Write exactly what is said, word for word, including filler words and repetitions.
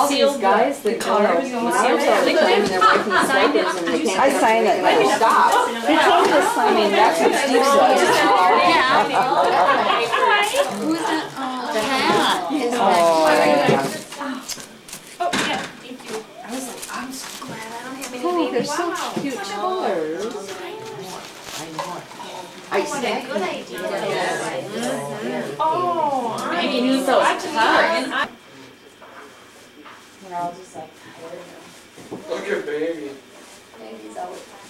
All these guys that go out to the house all the time and they're working swipers and they can't. I sign it. They stop. They told me to sign. I mean, that's what Steve said. Who's that? Oh, Pat. Is Oh, that? Oh, yeah, thank you. I was like, I'm so glad I don't have any oh, baby. they're so Wow. cute colors. I What a snack. good idea. Yes. Oh, I Maybe use those I just- cards. We're all just like tired. Look at baby. Baby's out.